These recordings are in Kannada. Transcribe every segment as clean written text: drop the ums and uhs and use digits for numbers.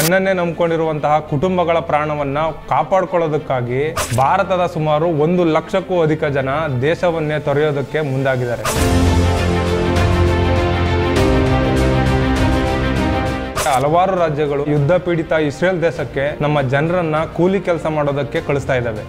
ತನ್ನನ್ನೇ ನಂಬಿಕೊಂಡಿರುವಂತಹ ಕುಟುಂಬಗಳ ಪ್ರಾಣವನ್ನ ಕಾಪಾಡಿಕೊಳ್ಳೋದಕ್ಕಾಗಿ ಭಾರತದ ಸುಮಾರು 1 ಲಕ್ಷಕ್ಕೂ ಅಧಿಕ ಜನ ದೇಶವನ್ನೇ ತೊರೆಯೋದಕ್ಕೆ ಮುಂದಾಗಿದ್ದಾರೆ. ಹಲವಾರು ರಾಜ್ಯಗಳು ಯುದ್ಧ ಪೀಡಿತ ಇಸ್ರೇಲ್ ದೇಶಕ್ಕೆ ನಮ್ಮ ಜನರನ್ನ ಕೂಲಿ ಕೆಲಸ ಮಾಡೋದಕ್ಕೆ ಕಳಿಸ್ತಾ ಇದ್ದಾವೆ.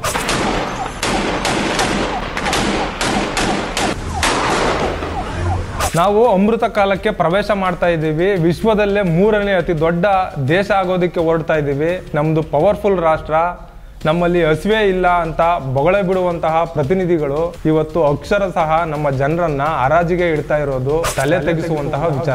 ನಾವು ಅಮೃತ ಕಾಲಕ್ಕೆ ಪ್ರವೇಶ ಮಾಡ್ತಾ ಇದ್ದೀವಿ. ವಿಶ್ವದಲ್ಲೇ 3ನೇ ಅತಿ ದೊಡ್ಡ ದೇಶ ಆಗೋದಕ್ಕೆ ಹೊರಡ್ತಾ ಇದ್ದೀವಿ. ನಮ್ದು ಪವರ್ಫುಲ್ ರಾಷ್ಟ್ರ, ನಮ್ಮಲ್ಲಿ ಹಸಿವೆ ಇಲ್ಲ ಅಂತ ಬೊಗಳೆ ಬಿಡುವಂತಹ ಪ್ರತಿನಿಧಿಗಳು ಇವತ್ತು ಅಕ್ಷರಶಃ ನಮ್ಮ ಜನರನ್ನ ಹರಾಜಿಗೆ ಇಡ್ತಾ ಇರೋದು ತಲೆ ತೆಗೆಸುವಂತಹ ವಿಚಾರ.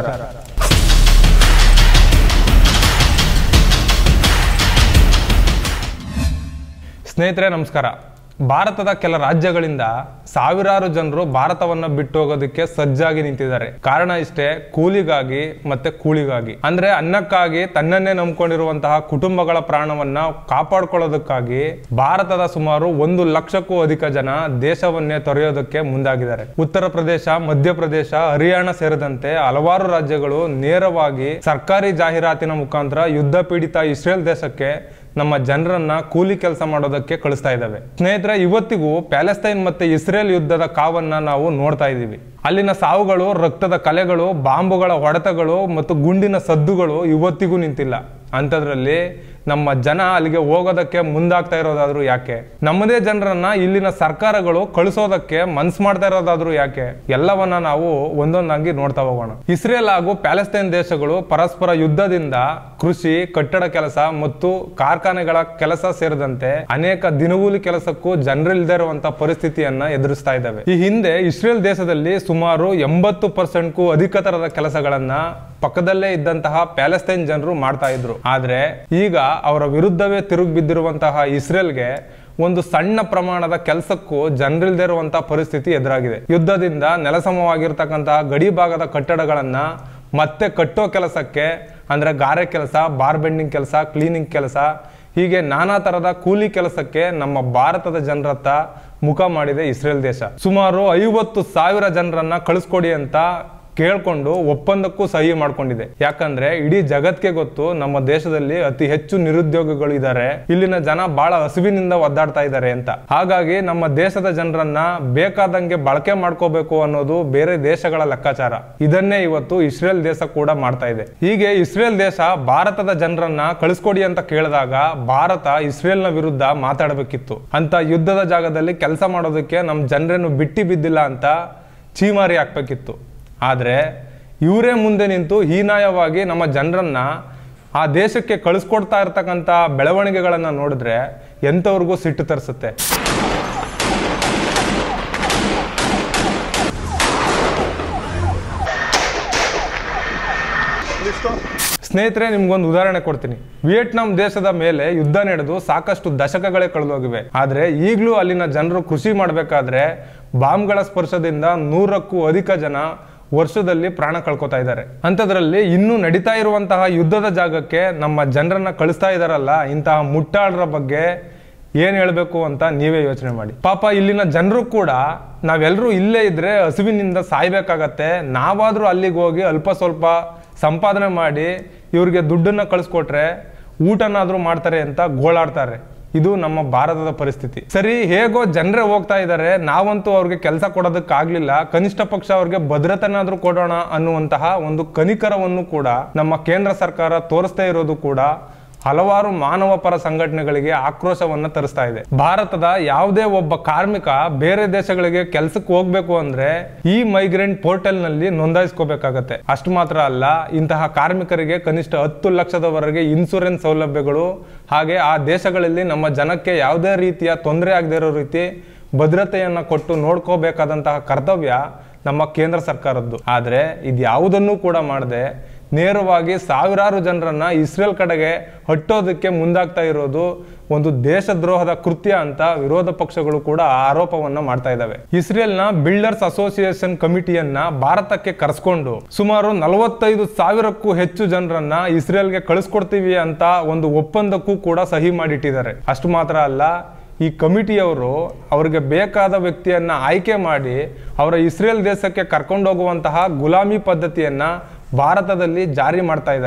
ಸ್ನೇಹಿತರೆ ನಮಸ್ಕಾರ. ಭಾರತದ ಕೆಲ ರಾಜ್ಯಗಳಿಂದ ಸಾವಿರಾರು ಜನರು ಭಾರತವನ್ನ ಬಿಟ್ಟು ಹೋಗೋದಕ್ಕೆ ಸಜ್ಜಾಗಿ ನಿಂತಿದ್ದಾರೆ. ಕಾರಣ ಇಷ್ಟೇ, ಕೂಲಿಗಾಗಿ ಮತ್ತೆ ಕೂಳಿಗಾಗಿ. ಅಂದ್ರೆ ಅನ್ನಕ್ಕಾಗಿ ತನ್ನನ್ನೇ ನಂಬಿಕೊಂಡಿರುವಂತಹ ಕುಟುಂಬಗಳ ಪ್ರಾಣವನ್ನ ಕಾಪಾಡಿಕೊಳ್ಳೋದಕ್ಕಾಗಿ ಭಾರತದ ಸುಮಾರು 1 ಲಕ್ಷಕ್ಕೂ ಅಧಿಕ ಜನ ದೇಶವನ್ನೇ ತೊರೆಯೋದಕ್ಕೆ ಮುಂದಾಗಿದ್ದಾರೆ. ಉತ್ತರ ಪ್ರದೇಶ, ಮಧ್ಯಪ್ರದೇಶ, ಹರಿಯಾಣ ಸೇರಿದಂತೆ ಹಲವಾರು ರಾಜ್ಯಗಳು ನೇರವಾಗಿ ಸರ್ಕಾರಿ ಜಾಹೀರಾತಿನ ಮುಖಾಂತರ ಯುದ್ಧ ಪೀಡಿತ ಇಸ್ರೇಲ್ ದೇಶಕ್ಕೆ ನಮ್ಮ ಜನರನ್ನ ಕೂಲಿ ಕೆಲಸ ಮಾಡೋದಕ್ಕೆ ಕಳಿಸ್ತಾ ಇದ್ದಾವೆ. ಸ್ನೇಹಿತರೆ, ಇವತ್ತಿಗೂ ಪ್ಯಾಲೆಸ್ತೈನ್ ಮತ್ತೆ ಇಸ್ರೇಲ್ ಯುದ್ಧದ ಕಾವನ್ನ ನಾವು ನೋಡ್ತಾ ಇದ್ದೀವಿ. ಅಲ್ಲಿನ ಸಾವುಗಳು, ರಕ್ತದ ಕಲೆಗಳು, ಬಾಂಬುಗಳ ಹೊಡೆತಗಳು ಮತ್ತು ಗುಂಡಿನ ಸದ್ದುಗಳು ಇವತ್ತಿಗೂ ನಿಂತಿಲ್ಲ. ಅಂಥದ್ರಲ್ಲಿ ನಮ್ಮ ಜನ ಅಲ್ಲಿಗೆ ಹೋಗೋದಕ್ಕೆ ಮುಂದಾಗ್ತಾ ಇರೋದಾದ್ರೂ ಯಾಕೆ? ನಮ್ಮದೇ ಜನರನ್ನ ಇಲ್ಲಿನ ಸರ್ಕಾರಗಳು ಕಳಿಸೋದಕ್ಕೆ ಮನ್ಸು ಮಾಡ್ತಾ ಇರೋದಾದ್ರೂ ಯಾಕೆ? ಎಲ್ಲವನ್ನ ನಾವು ಒಂದೊಂದಾಗಿ ನೋಡ್ತಾ ಹೋಗೋಣ. ಇಸ್ರೇಲ್ ಹಾಗೂ ಪ್ಯಾಲೆಸ್ತೈನ್ ದೇಶಗಳು ಪರಸ್ಪರ ಯುದ್ಧದಿಂದ ಕೃಷಿ, ಕಟ್ಟಡ ಕೆಲಸ ಮತ್ತು ಕಾರ್ಖಾನೆಗಳ ಕೆಲಸ ಸೇರಿದಂತೆ ಅನೇಕ ದಿನಗೂಲಿ ಕೆಲಸಕ್ಕೂ ಜನರಿಲ್ಲದೆ ಇರುವಂತಹ ಪರಿಸ್ಥಿತಿಯನ್ನ ಎದುರಿಸ್ತಾ ಇದ್ದಾವೆ. ಈ ಹಿಂದೆ ಇಸ್ರೇಲ್ ದೇಶದಲ್ಲಿ ಸುಮಾರು 80%ಕ್ಕೂ ಅಧಿಕ ತರದ ಕೆಲಸಗಳನ್ನ ಪಕ್ಕದಲ್ಲೇ ಇದ್ದಂತಹ ಪ್ಯಾಲೆಸ್ತೈನ್ ಜನರು ಮಾಡ್ತಾ ಇದ್ರು. ಆದ್ರೆ ಈಗ ಅವರ ವಿರುದ್ಧವೇ ತಿರುಗಿ ಬಿದ್ದಿರುವಂತಹ ಇಸ್ರೇಲ್ಗೆ ಒಂದು ಸಣ್ಣ ಪ್ರಮಾಣದ ಕೆಲಸಕ್ಕೂ ಜನರಿಲ್ಲದೆ ಇರುವಂತಹ ಪರಿಸ್ಥಿತಿ ಎದುರಾಗಿದೆ. ಯುದ್ಧದಿಂದ ನೆಲಸಮವಾಗಿರ್ತಕ್ಕಂತಹ ಗಡಿ ಭಾಗದ ಕಟ್ಟಡಗಳನ್ನ ಮತ್ತೆ ಕಟ್ಟೋ ಕೆಲಸಕ್ಕೆ, ಅಂದ್ರೆ ಗಾರೆ ಕೆಲಸ, ಬಾರ್ ಬೆಂಡಿಂಗ್ ಕೆಲಸ, ಕ್ಲೀನಿಂಗ್ ಕೆಲಸ, ಹೀಗೆ ನಾನಾ ತರದ ಕೂಲಿ ಕೆಲಸಕ್ಕೆ ನಮ್ಮ ಭಾರತದ ಜನರತ್ತ ಮುಖ ಮಾಡಿದೆ ಇಸ್ರೇಲ್ ದೇಶ. ಸುಮಾರು 50,000 ಜನರನ್ನ ಕಳಿಸ್ಕೊಡಿ ಅಂತ ಕೇಳ್ಕೊಂಡು ಒಪ್ಪಂದಕ್ಕೂ ಸಹಿ ಮಾಡ್ಕೊಂಡಿದೆ. ಯಾಕಂದ್ರೆ ಇಡೀ ಜಗತ್ಗೆ ಗೊತ್ತು ನಮ್ಮ ದೇಶದಲ್ಲಿ ಅತಿ ಹೆಚ್ಚು ನಿರುದ್ಯೋಗಿಗಳು ಇದ್ದಾರೆ, ಇಲ್ಲಿನ ಜನ ಬಹಳ ಹಸಿವಿನಿಂದ ಒದ್ದಾಡ್ತಾ ಇದ್ದಾರೆ ಅಂತ. ಹಾಗಾಗಿ ನಮ್ಮ ದೇಶದ ಜನರನ್ನ ಬೇಕಾದಂಗೆ ಬಳಕೆ ಮಾಡ್ಕೋಬೇಕು ಅನ್ನೋದು ಬೇರೆ ದೇಶಗಳ ಲೆಕ್ಕಾಚಾರ. ಇದನ್ನೇ ಇವತ್ತು ಇಸ್ರೇಲ್ ದೇಶ ಕೂಡ ಮಾಡ್ತಾ ಇದೆ. ಹೀಗೆ ಇಸ್ರೇಲ್ ದೇಶ ಭಾರತದ ಜನರನ್ನ ಕಳಿಸ್ಕೊಡಿ ಅಂತ ಕೇಳಿದಾಗ ಭಾರತ ಇಸ್ರೇಲ್ನ ವಿರುದ್ಧ ಮಾತಾಡಬೇಕಿತ್ತು. ಅಂತ ಯುದ್ಧದ ಜಾಗದಲ್ಲಿ ಕೆಲಸ ಮಾಡೋದಕ್ಕೆ ನಮ್ಮ ಜನರನ್ನು ಬಿಟ್ಟಿ ಬಿದ್ದಿಲ್ಲ ಅಂತ ಚೀಮಾರಿ ಹಾಕ್ಬೇಕಿತ್ತು. ಆದರೆ ಇವರೇ ಮುಂದೆ ನಿಂತು ಹೀನಾಯವಾಗಿ ನಮ್ಮ ಜನರನ್ನ ಆ ದೇಶಕ್ಕೆ ಕಳಿಸ್ಕೊಡ್ತಾ ಇರ್ತಕ್ಕಂಥ ಬೆಳವಣಿಗೆಗಳನ್ನು ನೋಡಿದ್ರೆ ಎಂಥವ್ರಿಗೂ ಸಿಟ್ಟು ತರಿಸುತ್ತೆ. ಸ್ನೇಹಿತರೆ, ನಿಮ್ಗೊಂದು ಉದಾಹರಣೆ ಕೊಡ್ತೀನಿ. ವಿಯೆಟ್ನಾಂ ದೇಶದ ಮೇಲೆ ಯುದ್ಧ ನಡೆದು ಸಾಕಷ್ಟು ದಶಕಗಳೇ ಕಳೆದೋಗಿವೆ. ಆದ್ರೆ ಈಗಲೂ ಅಲ್ಲಿನ ಜನರು ಕೃಷಿ ಮಾಡಬೇಕಾದ್ರೆ ಬಾಂಬ್ಗಳ ಸ್ಪರ್ಶದಿಂದ 100ಕ್ಕೂ ಅಧಿಕ ಜನ ವರ್ಷದಲ್ಲಿ ಪ್ರಾಣ ಕಳ್ಕೊತಾ ಇದ್ದಾರೆ. ಅಂಥದ್ರಲ್ಲಿ ಇನ್ನೂ ನಡೀತಾ ಇರುವಂತಹ ಯುದ್ಧದ ಜಾಗಕ್ಕೆ ನಮ್ಮ ಜನರನ್ನ ಕಳಿಸ್ತಾ ಇದಾರಲ್ಲ, ಇಂತಹ ಮುಟ್ಟಾಳರ ಬಗ್ಗೆ ಏನ್ ಹೇಳ್ಬೇಕು ಅಂತ ನೀವೇ ಯೋಚನೆ ಮಾಡಿ. ಪಾಪ ಇಲ್ಲಿನ ಜನರು ಕೂಡ ನಾವೆಲ್ಲರೂ ಇಲ್ಲೇ ಇದ್ರೆ ಹಸಿವಿನಿಂದ ಸಾಯ್ಬೇಕಾಗತ್ತೆ, ನಾವಾದ್ರೂ ಅಲ್ಲಿಗೆ ಹೋಗಿ ಅಲ್ಪ ಸ್ವಲ್ಪ ಸಂಪಾದನೆ ಮಾಡಿ ಇವ್ರಿಗೆ ದುಡ್ಡನ್ನ ಕಳಿಸ್ಕೊಟ್ರೆ ಊಟನಾದ್ರೂ ಮಾಡ್ತಾರೆ ಅಂತ ಗೋಳಾಡ್ತಾರೆ. ಇದು ನಮ್ಮ ಭಾರತದ ಪರಿಸ್ಥಿತಿ. ಸರಿ, ಹೇಗೋ ಜನರೇ ಹೋಗ್ತಾ ಇದ್ದಾರೆ, ನಾವಂತೂ ಅವ್ರಿಗೆ ಕೆಲಸ ಕೊಡೋದಕ್ಕಾಗ್ಲಿಲ್ಲ, ಕನಿಷ್ಠ ಪಕ್ಷ ಅವ್ರಿಗೆ ಭದ್ರತೆನಾದ್ರೂ ಕೊಡೋಣ ಅನ್ನುವಂತಹ ಒಂದು ಕನಿಕರವನ್ನು ಕೂಡ ನಮ್ಮ ಕೇಂದ್ರ ಸರ್ಕಾರ ತೋರಿಸ್ತಾ ಇರೋದು ಕೂಡ ಹಲವಾರು ಮಾನವ ಪರ ಸಂಘಟನೆಗಳಿಗೆ ಆಕ್ರೋಶವನ್ನ ತರಿಸ್ತಾ ಇದೆ. ಭಾರತದ ಯಾವುದೇ ಒಬ್ಬ ಕಾರ್ಮಿಕ ಬೇರೆ ದೇಶಗಳಿಗೆ ಕೆಲಸಕ್ಕೆ ಹೋಗ್ಬೇಕು ಅಂದ್ರೆ ಈ ಮೈಗ್ರೆಂಟ್ ಪೋರ್ಟಲ್ ನಲ್ಲಿ ನೋಂದಾಯಿಸ್ಕೋಬೇಕಾಗತ್ತೆ. ಅಷ್ಟು ಮಾತ್ರ ಅಲ್ಲ, ಇಂತಹ ಕಾರ್ಮಿಕರಿಗೆ ಕನಿಷ್ಠ 10 ಲಕ್ಷದವರೆಗೆ ಇನ್ಸೂರೆನ್ಸ್ ಸೌಲಭ್ಯಗಳು, ಹಾಗೆ ಆ ದೇಶಗಳಲ್ಲಿ ನಮ್ಮ ಜನಕ್ಕೆ ಯಾವುದೇ ರೀತಿಯ ತೊಂದರೆ ಆಗದೇ ಇರೋ ರೀತಿ ಭದ್ರತೆಯನ್ನ ಕೊಟ್ಟು ನೋಡ್ಕೋಬೇಕಾದಂತಹ ಕರ್ತವ್ಯ ನಮ್ಮ ಕೇಂದ್ರ ಸರ್ಕಾರದ್ದು. ಆದ್ರೆ ಇದ್ಯಾವುದನ್ನು ಕೂಡ ಮಾಡದೆ ನೇರವಾಗಿ ಸಾವಿರಾರು ಜನರನ್ನ ಇಸ್ರೇಲ್ ಕಡೆಗೆ ಹಟ್ಟೋದಕ್ಕೆ ಮುಂದಾಗ್ತಾ ಇರೋದು ಒಂದು ದೇಶದ್ರೋಹದ ಕೃತ್ಯ ಅಂತ ವಿರೋಧ ಪಕ್ಷಗಳು ಕೂಡ ಆರೋಪವನ್ನ ಮಾಡ್ತಾ ಇದ್ದಾವೆ. ಇಸ್ರೇಲ್ನ ಬಿಲ್ಡರ್ಸ್ ಅಸೋಸಿಯೇಷನ್ ಕಮಿಟಿಯನ್ನ ಭಾರತಕ್ಕೆ ಕರೆಸ್ಕೊಂಡು ಸುಮಾರು 45,000ಕ್ಕೂ ಹೆಚ್ಚು ಜನರನ್ನ ಇಸ್ರೇಲ್ಗೆ ಕಳಿಸ್ಕೊಡ್ತೀವಿ ಅಂತ ಒಂದು ಒಪ್ಪಂದಕ್ಕೂ ಕೂಡ ಸಹಿ ಮಾಡಿಟ್ಟಿದ್ದಾರೆ. ಅಷ್ಟು ಮಾತ್ರ ಅಲ್ಲ, ಈ ಕಮಿಟಿಯವರು ಅವರಿಗೆ ಬೇಕಾದ ವ್ಯಕ್ತಿಯನ್ನ ಆಯ್ಕೆ ಮಾಡಿ ಅವರ ಇಸ್ರೇಲ್ ದೇಶಕ್ಕೆ ಕರ್ಕೊಂಡೋಗುವಂತಹ ಗುಲಾಮಿ ಪದ್ಧತಿಯನ್ನ ಭಾರತದಲ್ಲಿ ಜಾರಿ ಮಾಡ್ತಾ ಇದ್ದಾರೆ.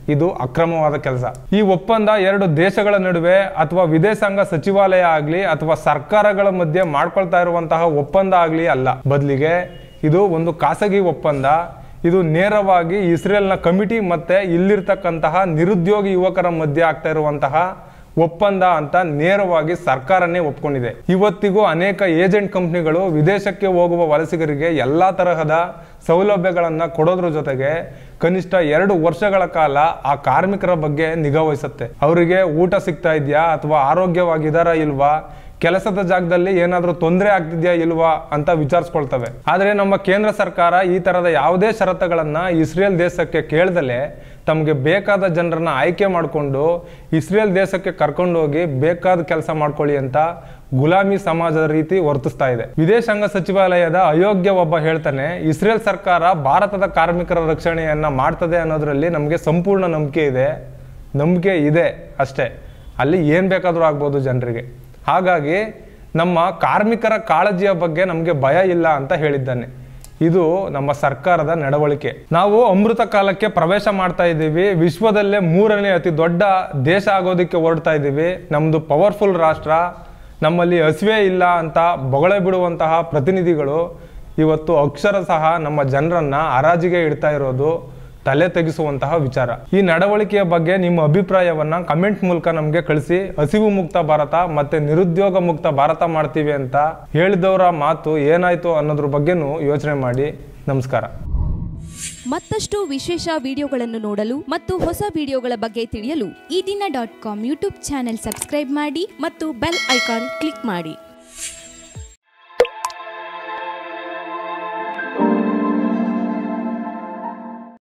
ಇದು ಅಕ್ರಮವಾದ ಕೆಲಸ. ಈ ಒಪ್ಪಂದ ಎರಡು ದೇಶಗಳ ನಡುವೆ ಅಥವಾ ವಿದೇಶಾಂಗ ಸಚಿವಾಲಯ ಆಗ್ಲಿ ಅಥವಾ ಸರ್ಕಾರಗಳ ಮಧ್ಯೆ ಮಾಡ್ಕೊಳ್ತಾ ಇರುವಂತಹ ಒಪ್ಪಂದ ಆಗ್ಲಿ ಅಲ್ಲ. ಬದಲಿಗೆ ಇದು ಒಂದು ಖಾಸಗಿ ಒಪ್ಪಂದ. ಇದು ನೇರವಾಗಿ ಇಸ್ರೇಲ್ನ ಕಮಿಟಿ ಮತ್ತೆ ಇಲ್ಲಿರ್ತಕ್ಕಂತಹ ನಿರುದ್ಯೋಗಿ ಯುವಕರ ಮಧ್ಯೆ ಆಗ್ತಾ ಇರುವಂತಹ ಒಪ್ಪಂದ ಅಂತ ನೇರವಾಗಿ ಸರ್ಕಾರನೇ ಒಪ್ಕೊಂಡಿದೆ. ಇವತ್ತಿಗೂ ಅನೇಕ ಏಜೆಂಟ್ ಕಂಪ್ನಿಗಳು ವಿದೇಶಕ್ಕೆ ಹೋಗುವ ವಲಸಿಗರಿಗೆ ಎಲ್ಲಾ ತರಹದ ಸೌಲಭ್ಯಗಳನ್ನ ಕೊಡೋದ್ರ ಜೊತೆಗೆ ಕನಿಷ್ಠ 2 ವರ್ಷಗಳ ಕಾಲ ಆ ಕಾರ್ಮಿಕರ ಬಗ್ಗೆ ನಿಗಾ ವಹಿಸುತ್ತೆ. ಅವರಿಗೆ ಊಟ ಸಿಗ್ತಾ ಇದೆಯಾ ಅಥವಾ ಆರೋಗ್ಯವಾಗಿದಾರಾ ಇಲ್ವಾ, ಕೆಲಸದ ಜಾಗದಲ್ಲಿ ಏನಾದ್ರೂ ತೊಂದರೆ ಆಗ್ತಿದ್ಯಾ ಇಲ್ವಾ ಅಂತ ವಿಚಾರಿಸ್ಕೊಳ್ತವೆ. ಆದ್ರೆ ನಮ್ಮ ಕೇಂದ್ರ ಸರ್ಕಾರ ಈ ತರದ ಯಾವುದೇ ಷರತ್ತುಗಳನ್ನ ಇಸ್ರೇಲ್ ದೇಶಕ್ಕೆ ಕೇಳ್ದಲೆ ತಮಗೆ ಬೇಕಾದ ಜನರನ್ನ ಆಯ್ಕೆ ಮಾಡಿಕೊಂಡು ಇಸ್ರೇಲ್ ದೇಶಕ್ಕೆ ಕರ್ಕೊಂಡು ಹೋಗಿ ಬೇಕಾದ ಕೆಲಸ ಮಾಡ್ಕೊಳ್ಳಿ ಅಂತ ಗುಲಾಮಿ ಸಮಾಜದ ರೀತಿ ವರ್ತಿಸ್ತಾ ಇದೆ. ವಿದೇಶಾಂಗ ಸಚಿವಾಲಯದ ಅಯೋಗ್ಯ ಒಬ್ಬ ಹೇಳ್ತಾನೆ, ಇಸ್ರೇಲ್ ಸರ್ಕಾರ ಭಾರತದ ಕಾರ್ಮಿಕರ ರಕ್ಷಣೆಯನ್ನ ಮಾಡ್ತದೆ ಅನ್ನೋದ್ರಲ್ಲಿ ನಮಗೆ ಸಂಪೂರ್ಣ ನಂಬಿಕೆ ಇದೆ ಅಷ್ಟೇ. ಅಲ್ಲಿ ಏನ್ ಬೇಕಾದ್ರೂ ಆಗ್ಬೋದು ಜನರಿಗೆ. ಹಾಗಾಗಿ ನಮ್ಮ ಕಾರ್ಮಿಕರ ಕಾಳಜಿಯ ಬಗ್ಗೆ ನಮಗೆ ಭಯ ಇಲ್ಲ ಅಂತ ಹೇಳಿದ್ದಾನೆ. ಇದು ನಮ್ಮ ಸರ್ಕಾರದ ನಡವಳಿಕೆ. ನಾವು ಅಮೃತ ಕಾಲಕ್ಕೆ ಪ್ರವೇಶ ಮಾಡ್ತಾ ಇದ್ದೀವಿ. ವಿಶ್ವದಲ್ಲೇ 3ನೇ ಅತಿ ದೊಡ್ಡ ದೇಶ ಆಗೋದಕ್ಕೆ ಹೊರಡ್ತಾ ಇದ್ದೀವಿ. ನಮ್ದು ಪವರ್ಫುಲ್ ರಾಷ್ಟ್ರ, ನಮ್ಮಲ್ಲಿ ಹಸಿವೆ ಇಲ್ಲ ಅಂತ ಬೊಗಳೆ ಬಿಡುವಂತಹ ಪ್ರತಿನಿಧಿಗಳು ಇವತ್ತು ಅಕ್ಷರಶಃ ನಮ್ಮ ಜನರನ್ನ ಹರಾಜಿಗೆ ಇಡ್ತಾ ಇರೋದು ತಲೆ ತೆಗೆಸುವಂತಹ ವಿಚಾರ. ಈ ನಡವಳಿಕೆಯ ಬಗ್ಗೆ ನಿಮ್ಮ ಅಭಿಪ್ರಾಯವನ್ನ ಕಮೆಂಟ್ ಮೂಲಕ ನಮಗೆ ಕಳಿಸಿ. ಹಸಿವು ಮುಕ್ತ ಭಾರತ ಮತ್ತೆ ನಿರುದ್ಯೋಗ ಮುಕ್ತ ಭಾರತ ಮಾಡ್ತೀವಿ ಅಂತ ಹೇಳಿದವರ ಮಾತು ಏನಾಯ್ತು ಅನ್ನೋದ್ರ ಬಗ್ಗೆನೂ ಯೋಚನೆ ಮಾಡಿ. ನಮಸ್ಕಾರ. ಮತ್ತಷ್ಟು ವಿಶೇಷ ವಿಡಿಯೋಗಳನ್ನು ನೋಡಲು ಮತ್ತು ಹೊಸ ವಿಡಿಯೋಗಳ ಬಗ್ಗೆ ತಿಳಿಯಲು ಈ ದಿನ .com ಯೂಟ್ಯೂಬ್ ಚಾನೆಲ್ ಸಬ್ಸ್ಕ್ರೈಬ್ ಮಾಡಿ ಮತ್ತು ಬೆಲ್ ಐಕಾನ್ ಕ್ಲಿಕ್ ಮಾಡಿ.